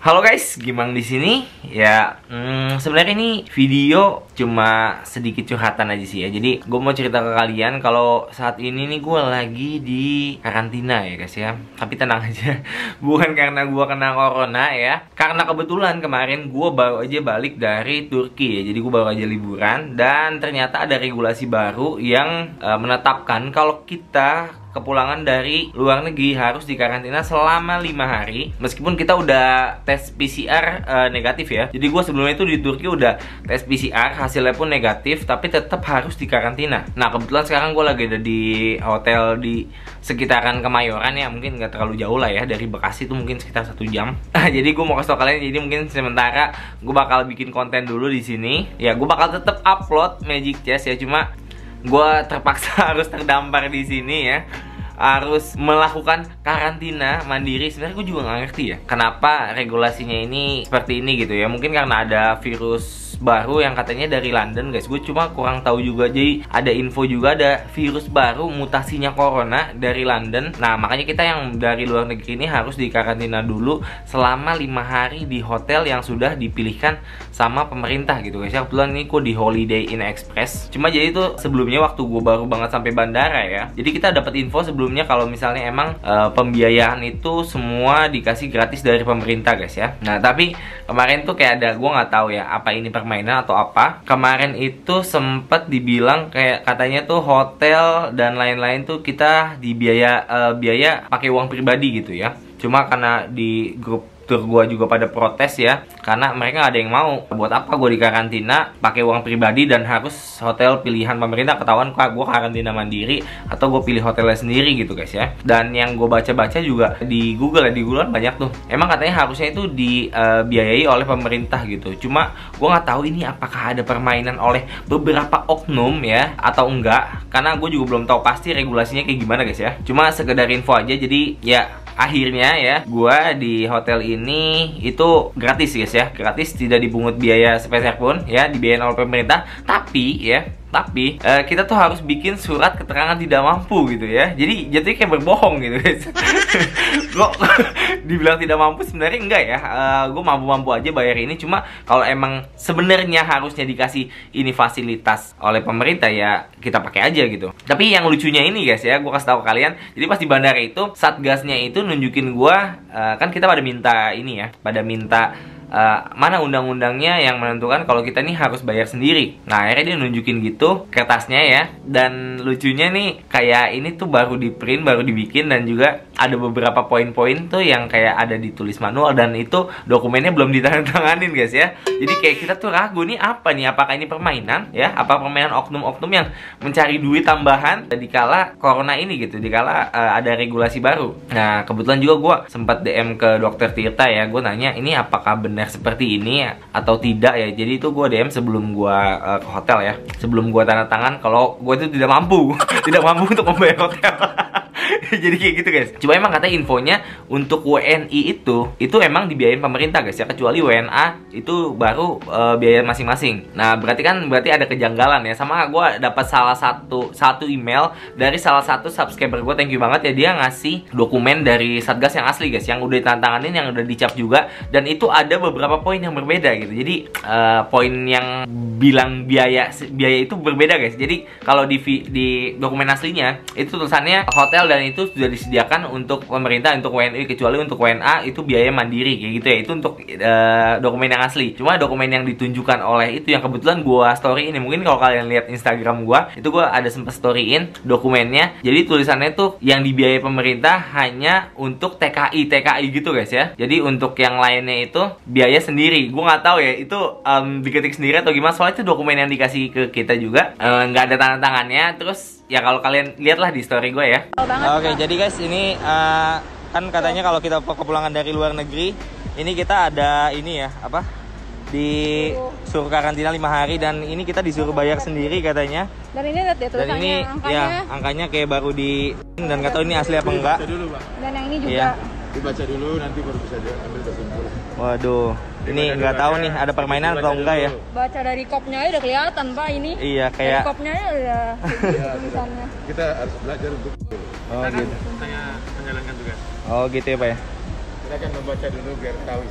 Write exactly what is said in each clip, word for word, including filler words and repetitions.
Halo guys, Gimang di sini. Ya, hmm, sebenarnya ini video cuma sedikit curhatan aja sih ya. Jadi gue mau cerita ke kalian kalau saat ini nih gue lagi di karantina ya guys ya. Tapi tenang aja, bukan karena gue kena corona ya. Karena kebetulan kemarin gue baru aja balik dari Turki ya. Jadi gue baru aja liburan dan ternyata ada regulasi baru yang uh, menetapkan kalau kita kepulangan dari luar negeri harus dikarantina selama lima hari meskipun kita udah tes P C R uh, negatif ya. Jadi gue sebelumnya itu di Turki udah tes P C R, hasilnya pun negatif, tapi tetap harus dikarantina. Nah kebetulan sekarang gue lagi ada di hotel di sekitaran Kemayoran ya, mungkin nggak terlalu jauh lah ya dari Bekasi, itu mungkin sekitar satu jam. Jadi gue mau kasih tau kalian, jadi mungkin sementara gue bakal bikin konten dulu di sini. Ya gue bakal tetap upload Magic Chess ya, cuma gue terpaksa harus terdampar di sini ya, harus melakukan karantina mandiri. Sebenarnya gue juga nggak ngerti ya kenapa regulasinya ini seperti ini gitu ya. Mungkin karena ada virus baru yang katanya dari London guys. Gue cuma kurang tahu juga. Jadi ada info juga ada virus baru mutasinya corona dari London. Nah makanya kita yang dari luar negeri ini harus dikarantina dulu selama lima hari di hotel yang sudah dipilihkan sama pemerintah gitu guys ya. Kebetulan ini gue di Holiday Inn Express. Cuma jadi itu sebelumnya waktu gue baru banget sampai bandara ya, jadi kita dapat info sebelumnya kalau misalnya emang e, pembiayaan itu semua dikasih gratis dari pemerintah guys ya. Nah tapi kemarin tuh kayak ada, gue nggak tahu ya apa ini permainan atau apa. Kemarin itu sempat dibilang kayak katanya tuh hotel dan lain-lain tuh kita dibiaya e, biaya pakai uang pribadi gitu ya. Cuma karena di grup tur gue juga pada protes ya, karena mereka gak ada yang mau. Buat apa gue dikarantina pakai uang pribadi dan harus hotel pilihan pemerintah, ketahuan kok gue karantina mandiri atau gue pilih hotelnya sendiri gitu guys ya. Dan yang gue baca-baca juga di Google ya, di Google banyak tuh emang katanya harusnya itu dibiayai oleh pemerintah gitu. Cuma gue nggak tahu ini apakah ada permainan oleh beberapa oknum ya atau enggak, karena gue juga belum tahu pasti regulasinya kayak gimana guys ya. Cuma sekedar info aja. Jadi ya akhirnya ya gue di hotel ini itu gratis guys ya, gratis, tidak dipungut biaya sepeser pun ya, dibiayain oleh pemerintah. Tapi ya Tapi uh, kita tuh harus bikin surat keterangan tidak mampu gitu ya. Jadi jatuhnya kayak berbohong gitu guys. Kok dibilang tidak mampu, sebenarnya enggak ya. uh, Gue mampu-mampu aja bayar ini. Cuma kalau emang sebenarnya harusnya dikasih ini fasilitas oleh pemerintah ya kita pakai aja gitu. Tapi yang lucunya ini guys ya, gue kasih tahu ke kalian. Jadi pas di bandara itu satgasnya itu nunjukin gue, uh, kan kita pada minta ini ya, pada minta Uh, mana undang-undangnya yang menentukan kalau kita nih harus bayar sendiri. Nah akhirnya dia nunjukin gitu kertasnya ya. Dan lucunya nih kayak ini tuh baru di print, baru dibikin, dan juga ada beberapa poin-poin tuh yang kayak ada ditulis manual, dan itu dokumennya belum ditandatanganin guys ya. Jadi kayak kita tuh ragu nih apa nih, apakah ini permainan ya, apa permainan oknum-oknum yang mencari duit tambahan dikala corona ini gitu, dikala uh, ada regulasi baru. Nah kebetulan juga gue sempat D M ke dokter Tirta ya, gue nanya ini apakah benar seperti ini ya, atau tidak ya. Jadi itu gue D M sebelum gue uh, ke hotel ya, sebelum gue tanda tangan kalau gue itu tidak mampu tidak mampu untuk membayar hotel. Jadi kayak gitu guys. Cuma emang katanya infonya untuk W N I itu itu emang dibiayain pemerintah guys ya, kecuali W N A itu baru uh, biaya masing-masing. Nah berarti kan berarti ada kejanggalan ya. Sama gue dapat salah satu satu email dari salah satu subscriber gue, thank you banget ya, dia ngasih dokumen dari Satgas yang asli guys, yang udah ditantanganin, yang udah dicap juga, dan itu ada beberapa poin yang berbeda gitu. Jadi uh, poin yang bilang biaya biaya itu berbeda guys. Jadi kalau di di dokumen aslinya itu tulisannya hotel dan itu sudah disediakan untuk pemerintah, untuk W N I, kecuali untuk W N A itu biaya mandiri kayak gitu ya. Itu untuk uh, dokumen yang asli. Cuma dokumen yang ditunjukkan oleh itu yang kebetulan gua story ini, mungkin kalau kalian lihat Instagram gua itu gua ada sempat storyin dokumennya. Jadi tulisannya tuh yang dibiayai pemerintah hanya untuk T K I T K I gitu guys ya. Jadi untuk yang lainnya itu biaya sendiri. Gua nggak tahu ya itu um, diketik sendiri atau gimana, soalnya itu dokumen yang dikasih ke kita juga nggak uh, ada tanda tangannya. Terus ya kalau kalian lihatlah di story gue ya. Oke okay, jadi guys ini uh, kan katanya kalau kita kepulangan dari luar negeri ini kita ada ini ya apa, disuruh karantina lima hari, dan ini kita disuruh bayar sendiri katanya. Dan ini lihat ya tulisannya, dan ini angkanya. Ya angkanya kayak baru di, dan nggak tahu ini asli apa enggak. Dulu, dan yang ini juga ya, dibaca dulu nanti baru bisa ambil kesimpulan. Waduh, ini nggak tahu nih ada permainan atau enggak ya. Baca dari kopnya aja udah kelihatan Pak ini. Iya kayak dari kopnya aja udah tulisannya. Kita harus belajar untuk oh kita gitu. Kan menjalankan tugas. Oh gitu ya Pak ya. Kita akan membaca dulu biar tahu isinya.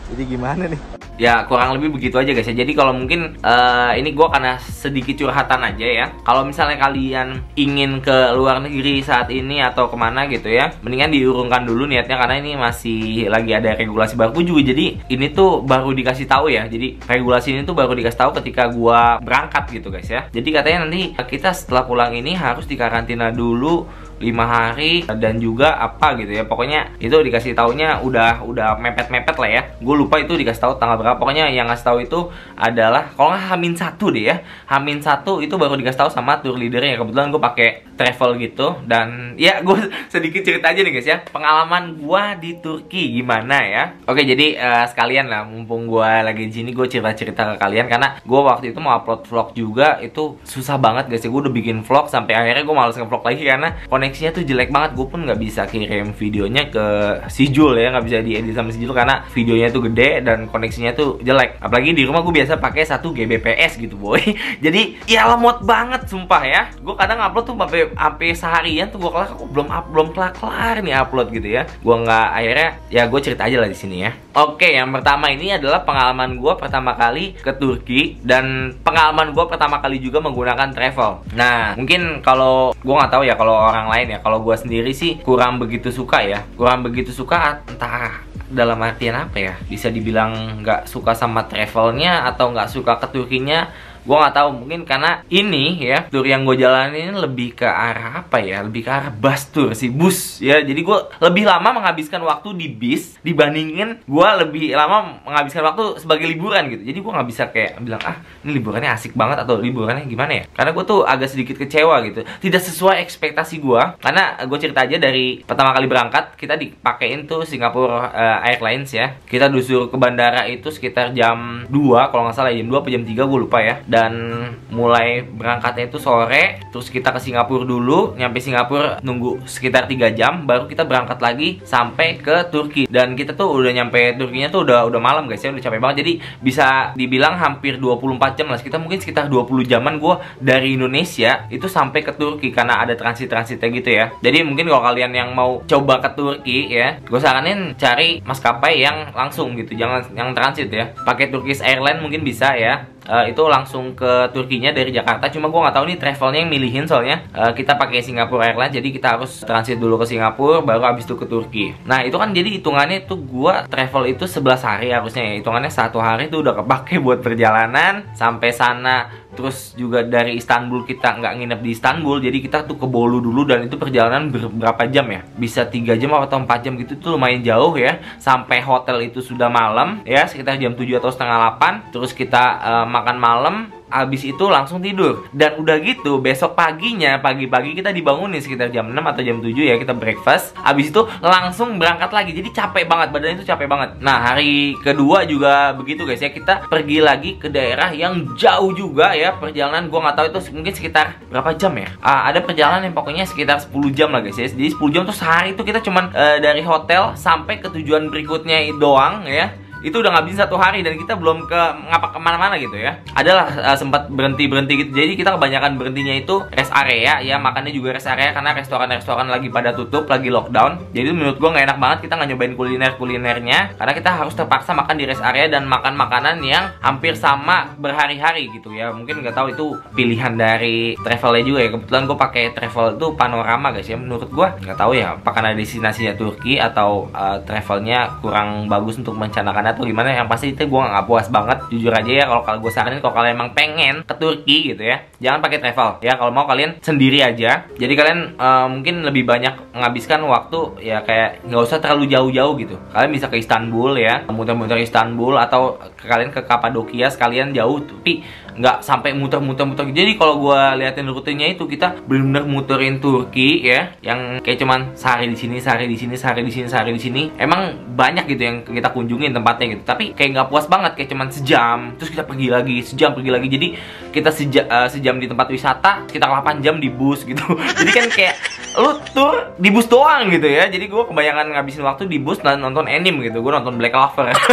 Jadi gimana nih? Ya kurang lebih begitu aja guys ya. Jadi kalau mungkin uh, ini gue karena sedikit curhatan aja ya. Kalau misalnya kalian ingin ke luar negeri saat ini atau kemana gitu ya, mendingan diurungkan dulu niatnya, karena ini masih lagi ada regulasi baru juga. Jadi ini tuh baru dikasih tahu ya. Jadi regulasi ini tuh baru dikasih tahu ketika gue berangkat gitu guys ya. Jadi katanya nanti kita setelah pulang ini harus dikarantina dulu lima hari dan juga apa gitu ya. Pokoknya itu dikasih taunya udah udah mepet-mepet lah ya. Gue lupa itu dikasih tahu tanggal berapa. Pokoknya yang ngasih tahu itu adalah kalau nggak Hamin satu deh ya. Hamin satu itu baru dikasih tahu sama tour leadernya. Kebetulan gue pakai travel gitu, dan ya gue sedikit cerita aja nih guys ya. Pengalaman gue di Turki gimana ya. Oke, jadi uh, sekalian lah, mumpung gue lagi di sini gue cerita-cerita ke kalian, karena gue waktu itu mau upload vlog juga itu susah banget guys ya. Gue udah bikin vlog sampai akhirnya gue males nge-vlog lagi karena koneksinya tuh jelek banget. Gue pun nggak bisa kirim videonya ke si Jul ya, nggak bisa diedit sama si Jul karena videonya tuh gede dan koneksinya tuh jelek. Apalagi di rumah gue biasa pakai satu G B P S gitu boy. Jadi ya lemot banget sumpah ya. Gue kadang upload tuh sampai sampai seharian tuh gue kelar, aku belum up, belum kelar kelar nih upload gitu ya. Gue nggak, akhirnya ya gue cerita aja lah di sini ya. Oke, yang pertama ini adalah pengalaman gue pertama kali ke Turki dan pengalaman gue pertama kali juga menggunakan travel. Nah mungkin kalau gue nggak tahu ya kalau orang lain ya. Kalau gue sendiri sih kurang begitu suka ya. Kurang begitu suka entah dalam artian apa ya. Bisa dibilang nggak suka sama travelnya atau nggak suka ke Turkinya. Gue nggak tahu, mungkin karena ini ya tour yang gue jalanin lebih ke arah apa ya, lebih ke arah bus tour sih, bus ya. Jadi gue lebih lama menghabiskan waktu di bis dibandingin gue lebih lama menghabiskan waktu sebagai liburan gitu. Jadi gue nggak bisa kayak bilang ah ini liburannya asik banget atau liburannya gimana ya, karena gue tuh agak sedikit kecewa gitu, tidak sesuai ekspektasi gue. Karena gue cerita aja dari pertama kali berangkat kita dipakein tuh Singapore uh, Airlines ya. Kita disuruh ke bandara itu sekitar jam dua kalau nggak salah, jam dua atau jam tiga gue lupa ya. Dan mulai berangkatnya itu sore, terus kita ke Singapura dulu, nyampe Singapura nunggu sekitar tiga jam, baru kita berangkat lagi sampai ke Turki. Dan kita tuh udah nyampe Turkinya tuh udah udah malam guys ya, udah capek banget. Jadi bisa dibilang hampir dua puluh empat jam lah, kita mungkin sekitar dua puluh jaman gue dari Indonesia itu sampai ke Turki karena ada transit-transitnya gitu ya. Jadi mungkin kalau kalian yang mau coba ke Turki ya, gue saranin cari maskapai yang langsung gitu, jangan yang transit ya. Pakai Turkish Airlines mungkin bisa ya. Uh, itu langsung ke Turkinya dari Jakarta. Cuma gue nggak tahu nih travelnya yang milihin, soalnya uh, kita pakai Singapore Airlines, jadi kita harus transit dulu ke Singapura baru habis itu ke Turki. Nah itu kan jadi hitungannya tuh gue travel itu sebelas hari harusnya ya. Hitungannya satu hari itu udah kepake buat perjalanan sampai sana. Terus juga dari Istanbul kita nggak nginep di Istanbul, jadi kita tuh ke Bolu dulu, dan itu perjalanan berapa jam ya? Bisa tiga jam atau empat jam gitu, tuh lumayan jauh ya. Sampai hotel itu sudah malam ya, sekitar jam tujuh atau setengah delapan. Terus kita uh, makan malam, abis itu langsung tidur. Dan udah gitu besok paginya, pagi-pagi kita dibangunin sekitar jam enam atau jam tujuh ya, kita breakfast. Abis itu langsung berangkat lagi. Jadi capek banget, badan itu capek banget. Nah hari kedua juga begitu guys ya, kita pergi lagi ke daerah yang jauh juga ya. Perjalanan gue nggak tahu itu mungkin sekitar berapa jam ya. uh, Ada perjalanan yang pokoknya sekitar sepuluh jam lah guys ya. Jadi sepuluh jam tuh sehari itu kita cuman uh, dari hotel sampai ke tujuan berikutnya doang ya. Itu udah ngabisin satu hari dan kita belum ke ngapa kemana-mana gitu ya. Adalah uh, sempat berhenti-berhenti gitu. Jadi kita kebanyakan berhentinya itu rest area ya, makannya juga rest area karena restoran-restoran lagi pada tutup, lagi lockdown. Jadi menurut gua nggak enak banget kita nggak nyobain kuliner-kulinernya, karena kita harus terpaksa makan di rest area dan makan makanan yang hampir sama berhari-hari gitu ya. Mungkin nggak tahu itu pilihan dari travelnya juga ya. Kebetulan gua pakai travel itu Panorama guys ya. Menurut gua nggak tahu ya apakah karena destinasinya Turki atau uh, travelnya kurang bagus untuk merencanakan atau gimana. Yang pasti itu gue nggak puas banget jujur aja ya. Kalau kalau gue saranin kalau kalian emang pengen ke Turki gitu ya, jangan pakai travel ya. Kalau mau kalian sendiri aja. Jadi kalian uh, mungkin lebih banyak menghabiskan waktu ya, kayak nggak usah terlalu jauh-jauh gitu. Kalian bisa ke Istanbul ya, muter-muter Istanbul, atau kalian ke Kapadokia sekalian jauh tapi nggak sampai muter-muter-muter. Jadi kalau gue liatin rutenya itu kita benar-benar muterin Turki ya, yang kayak cuman sehari di sini, sehari di sini, sehari di sini, sehari di sini. Emang banyak gitu yang kita kunjungin tempatnya gitu, tapi kayak nggak puas banget, kayak cuman sejam terus kita pergi lagi, sejam pergi lagi. Jadi kita seja, uh, sejam di tempat wisata, kita delapan jam di bus gitu. Jadi kan kayak lu tur di bus doang gitu ya. Jadi gue kebanyakan ngabisin waktu di bus dan nonton anime gitu. Gue nonton Black Clover.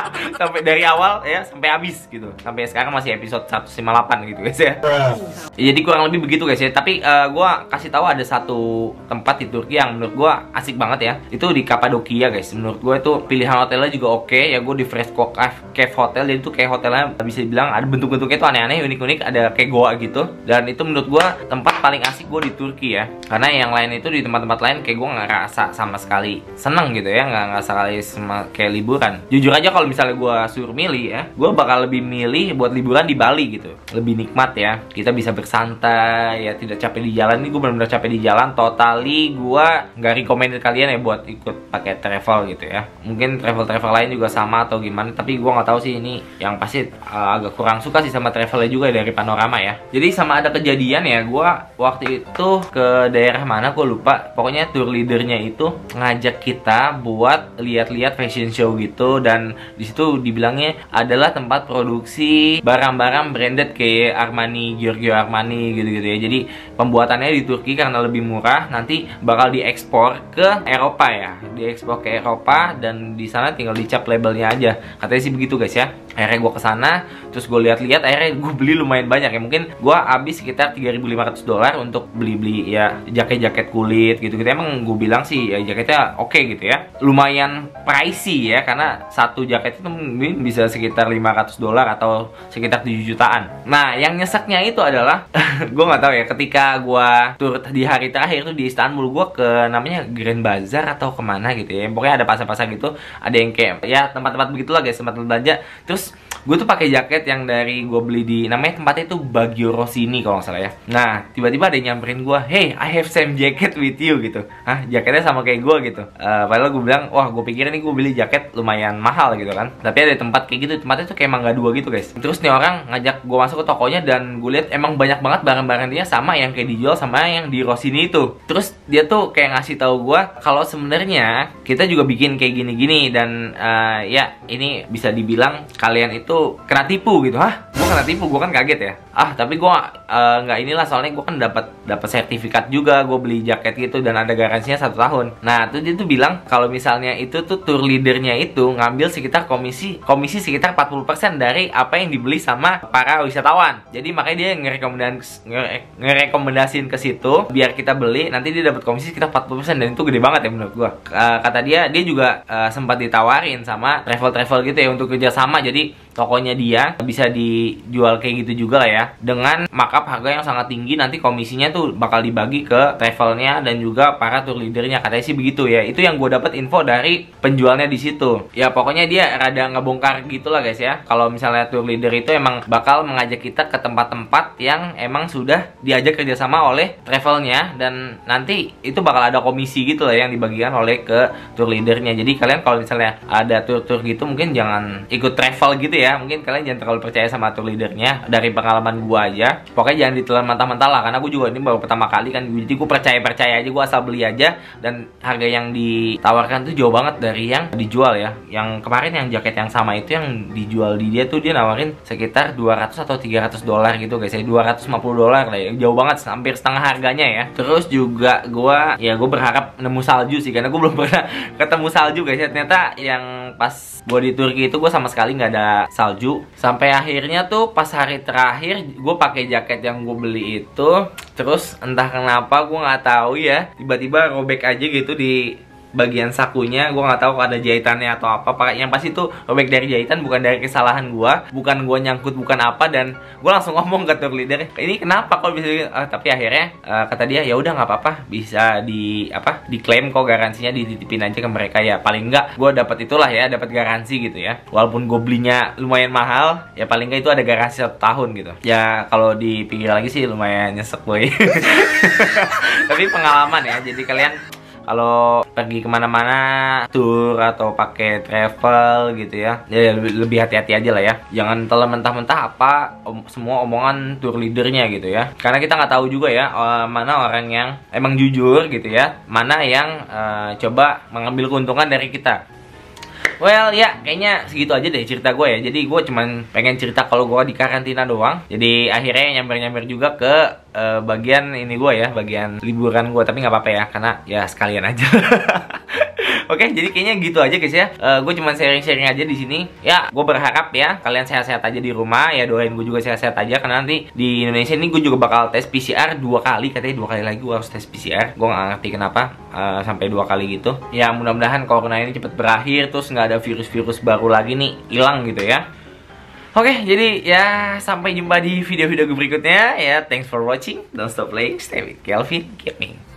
Sampai dari awal ya sampai habis gitu. Sampai sekarang masih episode seratus lima puluh delapan gitu guys ya. Ya jadi kurang lebih begitu guys ya. Tapi uh, gua kasih tahu ada satu tempat di Turki yang menurut gua asik banget ya. Itu di Kapadokia guys. Menurut gua itu pilihan hotelnya juga oke ya. Gua di Fresco Cave Hotel, jadi itu kayak hotelnya bisa dibilang ada bentuk-bentuknya itu aneh-aneh, unik-unik, ada kayak goa gitu. Dan itu menurut gua tempat paling asik gua di Turki ya. Karena yang lain itu di tempat-tempat lain kayak gua nggak rasa sama sekali seneng gitu ya, nggak nggak sekali sama kayak liburan. Jujur aja kalau misalnya gua suruh milih ya, gua bakal lebih milih buat liburan di Bali gitu. Lebih nikmat ya. Kita bisa bersantai ya, tidak capek di jalan. Ini gua benar-benar capek di jalan. Totally gua nggak recommended kalian ya buat ikut pakai travel gitu ya. Mungkin travel-travel lain juga sama atau gimana, tapi gua nggak tahu sih ini. Yang pasti uh, agak kurang suka sih sama travelnya juga dari Panorama ya. Jadi sama ada kejadian ya, gua waktu itu ke daerah mana gua lupa. Pokoknya tour leadernya itu ngajak kita buat lihat-lihat fashion show gitu, dan disitu dibilangnya adalah tempat produksi barang-barang branded kayak Armani, Giorgio Armani gitu-gitu ya. Jadi pembuatannya di Turki karena lebih murah, nanti bakal diekspor ke Eropa ya, diekspor ke Eropa dan di sana tinggal dicap labelnya aja. Katanya sih begitu guys ya. Akhirnya gue kesana, terus gue lihat-lihat, akhirnya gue beli lumayan banyak ya. Mungkin gue habis sekitar tiga ribu lima ratus dolar untuk beli-beli ya jaket-jaket kulit gitu-gitu. Emang gue bilang sih ya jaketnya oke okay gitu ya. Lumayan pricey ya, karena satu jaket itu mungkin bisa sekitar lima ratus dolar atau sekitar tujuh jutaan. Nah, yang nyeseknya itu adalah gue nggak tahu ya, ketika gue tur di hari terakhir tuh di Istanbul, gue ke namanya Grand Bazaar atau kemana gitu ya. Pokoknya ada pasar-pasar gitu, ada yang kayak ya tempat-tempat begitulah guys, tempat belanja. Terus gue tuh pakai jaket yang dari gue beli di, namanya tempatnya itu Baggio Rossini kalau nggak salah ya. Nah, tiba-tiba ada yang nyamperin gue, hey, I have same jacket with you gitu. Hah, jaketnya sama kayak gue gitu. Uh, padahal gue bilang, wah, gue pikir nih gue beli jaket lumayan mahal gitu kan. Tapi ada tempat kayak gitu, tempatnya tuh kayak Mangga Dua gitu guys. Terus nih orang ngajak gue masuk ke tokonya dan gue lihat emang banyak banget barang-barang dia sama yang kayak dijual sama yang di Rossini itu. Terus dia tuh kayak ngasih tahu gue kalau sebenarnya kita juga bikin kayak gini-gini, dan uh, ya ini bisa dibilang kalian itu kena tipu gitu. Hah? Gue kena tipu, gue kan kaget ya. Ah, tapi gue uh, nggak inilah, soalnya gue kan dapat dapat sertifikat juga, gue beli jaket gitu dan ada garansinya satu tahun. Nah, tuh dia tuh bilang kalau misalnya itu tuh tour leadernya itu ngambil sekitar komisi komisi sekitar empat puluh persen dari apa yang dibeli sama para wisatawan. Jadi makanya dia ngerekomendas ngere ngerekomendasiin ke situ biar kita beli, nanti dia dapat komisi sekitar empat puluh persen, dan itu gede banget ya menurut gue. Uh, kata dia, dia juga uh, sempat ditawarin sama travel-travel gitu ya untuk kerjasama. Jadi tokonya dia bisa dijual kayak gitu juga lah ya, dengan markup harga yang sangat tinggi. Nanti komisinya tuh bakal dibagi ke travelnya dan juga para tour leadernya, katanya sih begitu ya. Itu yang gue dapat info dari penjualnya di situ. Ya pokoknya dia rada ngebongkar gitulah guys ya. Kalau misalnya tour leader itu emang bakal mengajak kita ke tempat-tempat yang emang sudah diajak kerjasama oleh travelnya, dan nanti itu bakal ada komisi gitu lah yang dibagikan oleh ke tour leadernya. Jadi kalian kalau misalnya ada tour-tour gitu mungkin jangan ikut travel gitu ya. Mungkin kalian jangan terlalu percaya sama tour leadernya. Dari pengalaman gua aja, pokoknya jangan ditelan mentah-mentah lah, karena gue juga ini baru pertama kali kan. Jadi gue percaya-percaya aja, gue asal beli aja, dan harga yang ditawarkan tuh jauh banget dari yang dijual ya. Yang kemarin yang jaket yang sama itu yang dijual di dia tuh dia nawarin sekitar dua ratus atau tiga ratus dolar gitu guys ya, dua ratus lima puluh dolar lah ya, jauh banget, hampir setengah harganya ya. Terus juga gue ya gue berharap nemu salju sih, karena gue belum pernah ketemu salju guys ya. Ternyata yang pas gue di Turki itu gue sama sekali nggak ada salju. Sampai akhirnya tuh pas hari terakhir gue pakai jaket yang gue beli itu, terus entah kenapa gue nggak tahu ya, tiba-tiba robek aja gitu di bagian sakunya. Gue nggak tahu ada jahitannya atau apa. Yang pasti itu robek dari jahitan, bukan dari kesalahan gue, bukan gue nyangkut, bukan apa. Dan gue langsung ngomong ke tour leader, ini kenapa kok bisa uh, tapi akhirnya uh, kata dia ya udah nggak apa-apa, bisa di apa diklaim kok, garansinya dititipin aja ke mereka ya. Paling nggak gue dapat itulah ya, dapat garansi gitu ya. Walaupun gue belinya lumayan mahal ya, paling nggak itu ada garansi satu tahun gitu ya. Kalau dipikir lagi sih lumayan nyesek boy. Tapi pengalaman ya, jadi kalian kalau pergi kemana-mana tour atau pakai travel gitu ya, ya lebih hati-hati aja lah ya. Jangan telan mentah-mentah apa om, semua omongan tour leadernya gitu ya, karena kita nggak tahu juga ya uh, mana orang yang emang jujur gitu ya, mana yang uh, coba mengambil keuntungan dari kita. Well ya, kayaknya segitu aja deh cerita gue ya. Jadi gue cuman pengen cerita kalau gue di karantina doang. Jadi akhirnya nyamper-nyamper juga ke uh, bagian ini gue ya, bagian liburan gue. Tapi nggak apa-apa ya, karena ya sekalian aja. Oke, jadi kayaknya gitu aja guys ya. Uh, gue cuma sharing-sharing aja di sini. Ya, gue berharap ya kalian sehat-sehat aja di rumah. Ya doain gue juga sehat-sehat aja, karena nanti di Indonesia ini gue juga bakal tes P C R dua kali, katanya dua kali lagi gue harus tes P C R. Gue nggak ngerti kenapa uh, sampai dua kali gitu. Ya mudah-mudahan corona ini cepet berakhir, terus nggak ada virus-virus baru lagi nih hilang gitu ya. Oke, jadi ya sampai jumpa di video-video berikutnya ya. Thanks for watching. Don't stop playing. Stay with Kelvin Gaming.